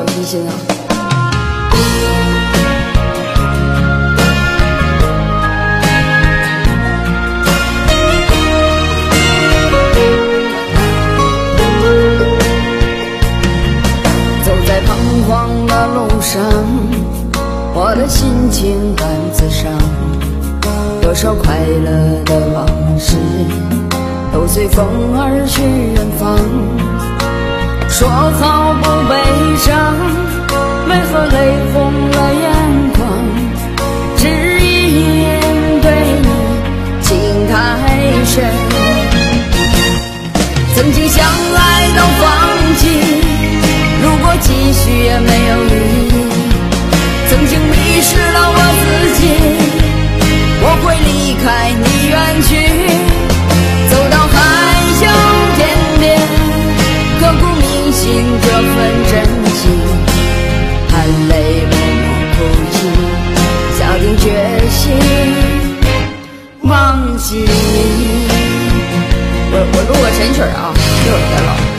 小心心啊。走在彷徨的路上，我的心情杆子上，多少快乐的往事都随风而去远方。说好不悲伤，为何泪红了眼眶？只因对你情太深，曾经想来到放弃，如果继续也没有意义。曾经迷失了我自己，我会离开你远去，走到海角天边，刻骨铭心这份真情，含泪默默哭泣，下定决心忘记你。我录个神曲啊，一会儿再唠。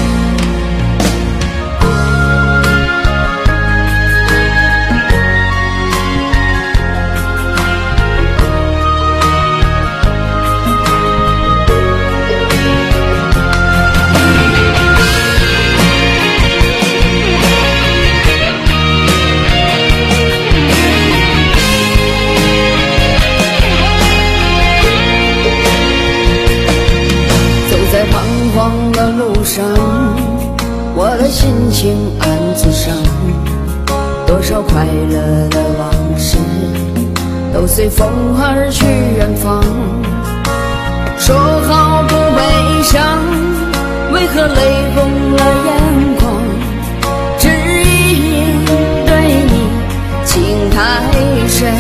的路上，我的心情案子上，多少快乐的往事都随风而去远方。说好不悲伤，为何泪红了眼眶？只因对你情太深，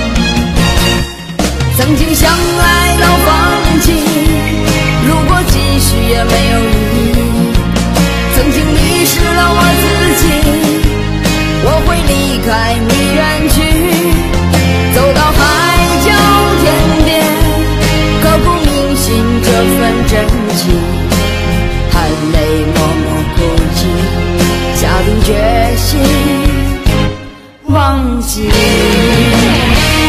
曾经想来到放弃，如果继续也没有意义。曾经迷失了我自己，我会离开你远去，走到海角天边，刻骨铭心这份真情，含泪默默哭泣，下定决心忘记你。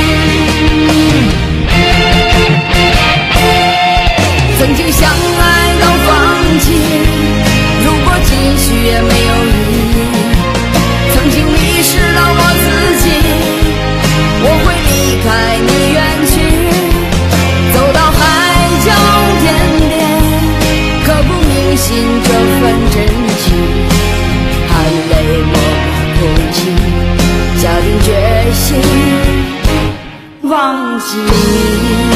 曾经想来到放弃，如果继续也没有意义。曾经迷失了我自己，我会离开你远去，走到海角天边，刻骨铭心这份真情，含泪默默哭泣，下定决心忘记你。